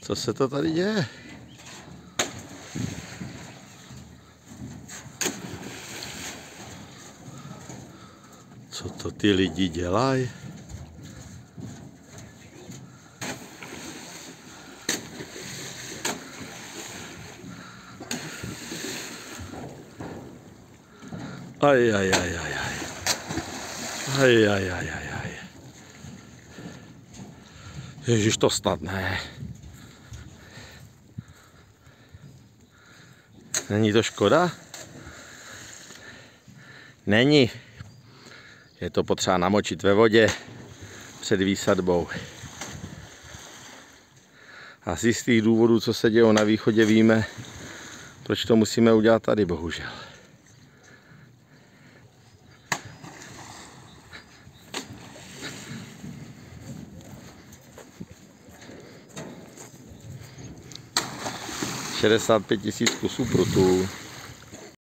Co se to tady děje? Co to ty lidi dělají? Aj. Ježiš, to snad ne. Není to škoda? Není. Je to potřeba namočit ve vodě před výsadbou. Asi z těch důvodů, co se dějou na východě, víme, proč to musíme udělat tady, bohužel. $65 000 kusů prutů.